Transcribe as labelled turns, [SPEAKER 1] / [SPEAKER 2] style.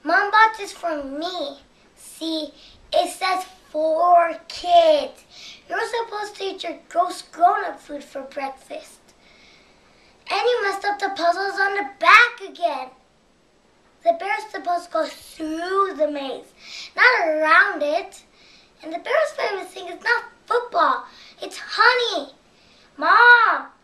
[SPEAKER 1] Mom bought this for me. See, it says 4 kids. You're supposed to eat your gross grown-up food for breakfast. And you messed up the puzzles on the back again. The bear's supposed to go through the maze, not around it. And the bear's favorite thing is not football, it's honey. Mom!